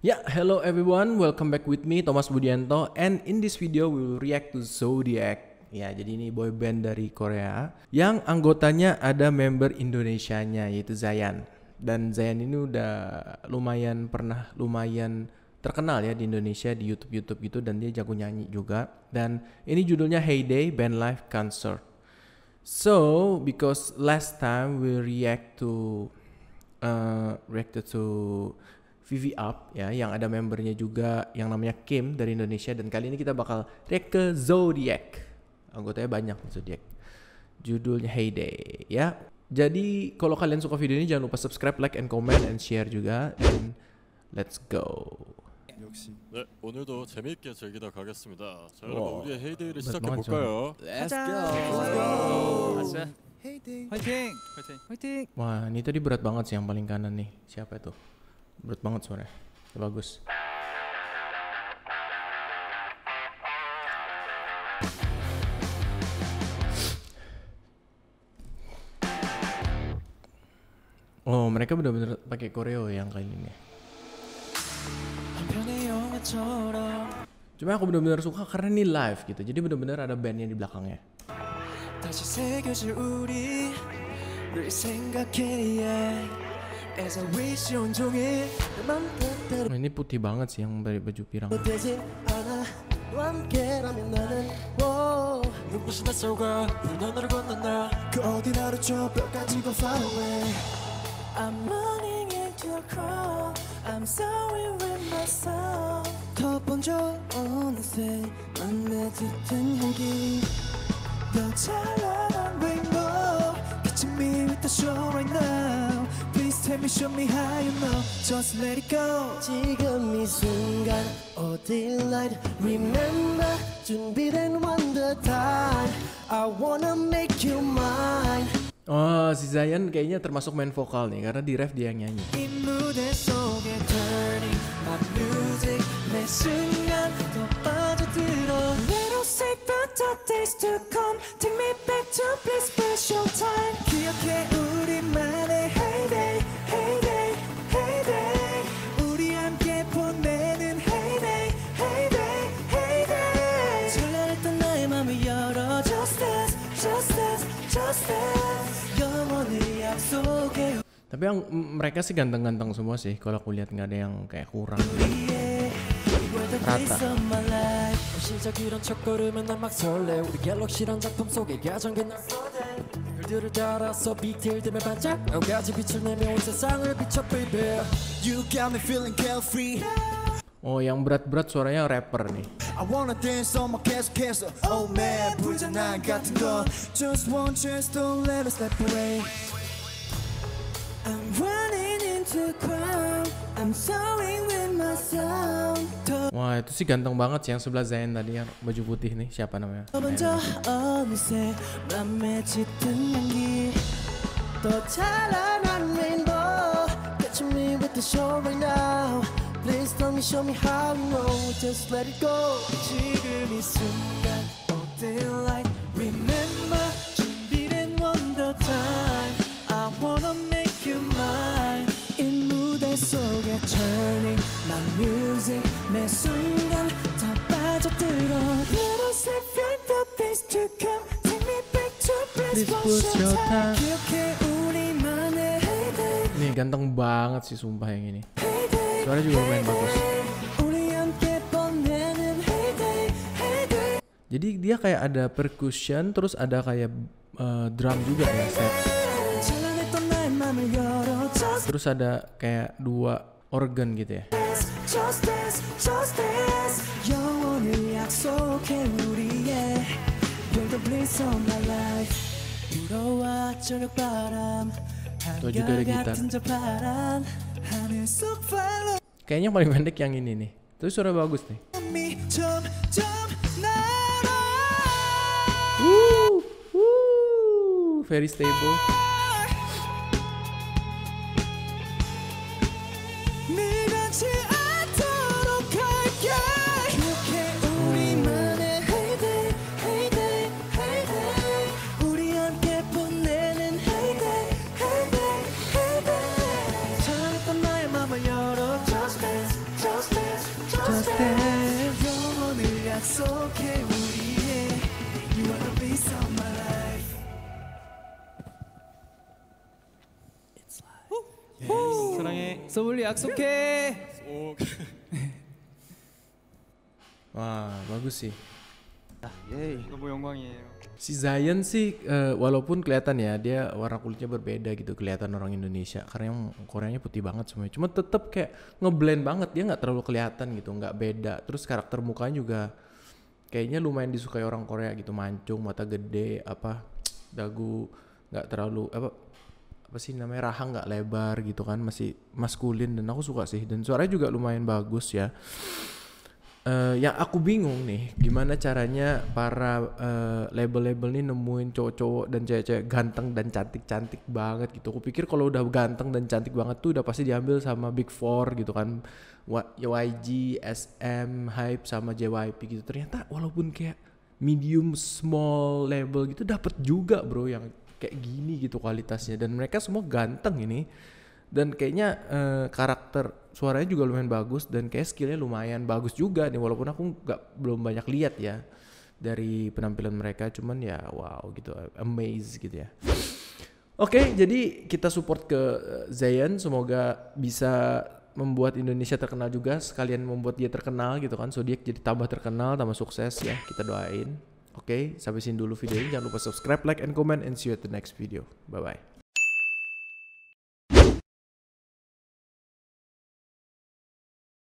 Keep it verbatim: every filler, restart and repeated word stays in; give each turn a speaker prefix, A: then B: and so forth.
A: Yeah, hello everyone, welcome back with me Thomas Budianto, and in this video we will react to Zodiac. Ya, jadi ini boy band dari Korea yang anggotanya ada member Indonesianya yaitu Zayan. Dan Zayan ini udah lumayan pernah lumayan terkenal ya di Indonesia di YouTube-YouTube gitu, dan dia jago nyanyi juga. Dan ini judulnya Heyday Band Live Concert. So, because last time we react to uh, reacted to V V Up ya, yang ada membernya juga yang namanya Kim dari Indonesia, dan kali ini kita bakal react ke Zodiac. Anggotanya banyak Zodiac. Judulnya Heyday ya. Jadi kalau kalian suka video ini jangan lupa subscribe, like, and comment, and share juga. And let's go.
B: 네, 오늘도 재미있게 즐기다 가겠습니다. 자,
A: 와,
B: 여러분 우리의 헤이데이를
A: 맞아.
B: 시작해 볼까요?
C: Let's go. Let's go.
D: 화이팅!
C: 화이팅! 화이팅! 화이팅!
A: Wah, ini tadi berat banget sih yang paling kanan nih. Siapa itu? Berat banget suaranya. Bagus. Oh, mereka benar-benar pakai koreo yang kali ini. Cuma aku benar-benar suka karena ini live gitu. Jadi benar-benar ada bandnya di belakangnya. Oh, ini putih banget sih yang dari baju pirang.
D: I'm running into a crowd. I'm sorry with myself. 더 번져 어느새 맘에 짙은 향기. 더 찬란한 rainbow. Catching me with the show right now. Please tell me, show me how you know. Just let it go. 지금 이 순간 oh delight. Remember 준비된 wonder time. I wanna make you mine.
A: Oh, si Zayan kayaknya termasuk main vokal nih, karena di ref dia yang nyanyi.
D: 이 무대 속에 turning my music 매 순간 더 빠져들어. Little safer the days to come. Take me back to place special time. 기억해 우리만의 heyday, heyday, heyday. 우리 함께 보내는 heyday, heyday, heyday. 찬란했던 나의 맘을 열어. Just dance, just dance, just dance.
A: Tapi yang mereka sih ganteng-ganteng semua sih. Kalau aku lihat nggak ada yang kayak kurang. Rata. Oh, yang berat-berat suaranya rapper nih.
D: I wanna dance on my castle, castle. Oh man, 불장난 같은 거. Just one chance, don't let us slip away. I'm running into the crowd. I'm soaring with my sound.
A: Wah, itu sih ganteng banget sih yang sebelah Zayn tadi yang baju putih nih. Siapa namanya?
D: 먼저 어느새 맘에 짙은 향기. 더 찬란한 rainbow. Catch me with the show right now. Please tell me, show me how you know. Just let it go. 지금 이 순간 oh delight. Remember 준비된 wonder time. I wanna make you mine. 이 무대 속에 turning my music 매 순간 더 빠져들어. Little savior the days to come. Take me back to place for your time. 기억해 우리만의 heyday.
A: Nih ganteng banget sih sumpah yang ini. Suara juga lumayan bagus. Jadi dia kayak ada percussion, terus ada kayak uh, drum juga ya, set. Terus ada kayak dua organ gitu ya. Tuh juga ada gitar. Kayaknya paling pendek yang ini nih. Terus suara bagus nih. Woo, woo, very stable.
D: 약속해 우리의 You are the piece of my life. It's like
C: 사랑해. 소울리 약속해.
B: 오,
A: Wah, bagus sih.
C: 너무 영광이에요.
A: Si Zion sih eh, walaupun kelihatan ya dia warna kulitnya berbeda gitu, kelihatan orang Indonesia karena yang Koreanya putih banget semuanya. Cuma tetep kayak ngeblend banget, dia nggak terlalu kelihatan gitu, nggak beda. Terus karakter mukanya juga kayaknya lumayan disukai orang Korea gitu, mancung, mata gede, apa dagu nggak terlalu apa apa sih namanya rahang nggak lebar gitu kan, masih maskulin dan aku suka sih. Dan suaranya juga lumayan bagus ya. Uh, yang aku bingung nih, gimana caranya para uh, label-label nih nemuin cowok-cowok dan cewek-cewek ganteng dan cantik-cantik banget gitu. Aku pikir kalau udah ganteng dan cantik banget tuh udah pasti diambil sama Big Four gitu kan, Y G, S M, Hype sama J Y P gitu. Ternyata walaupun kayak medium small label gitu dapet juga bro yang kayak gini gitu kualitasnya, dan mereka semua ganteng ini. Dan kayaknya eh, karakter suaranya juga lumayan bagus dan kayak skillnya lumayan bagus juga nih, walaupun aku nggak belum banyak lihat ya dari penampilan mereka, cuman ya wow gitu, amazed gitu ya. Oke, okay, jadi kita support ke Zion, semoga bisa membuat Indonesia terkenal juga, sekalian membuat dia terkenal gitu kan, Zodiac jadi tambah terkenal, tambah sukses ya, kita doain. Oke, okay, sampai sini dulu video ini, jangan lupa subscribe, like, and comment, and see you at the next video. Bye bye.